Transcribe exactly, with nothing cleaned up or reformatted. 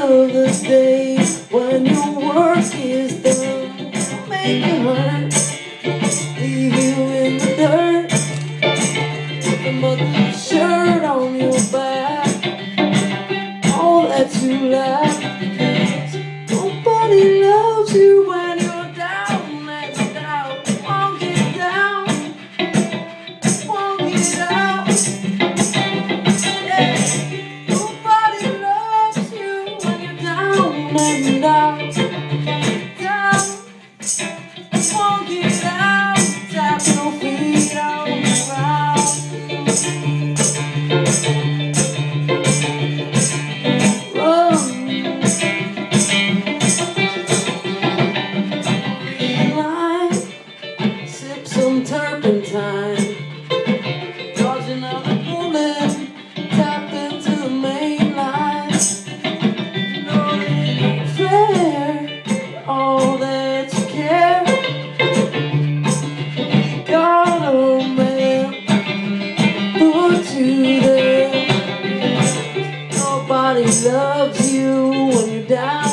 of the day when your work is done, make you hurt, leave you in the dirt, with a mother's shirt on your back, all that you lack, because nobody loves you when you're down and down. Won't get down, won't get out. Yeah. Nobody loves you when you're down and down, down. Won't get out, tap your feet on the ground. Run. Sip some turpentine, dodging out the bullet, tap into the main line. You know it ain't fair, all that you care. You got a man, put you there. Nobody loves you when you're down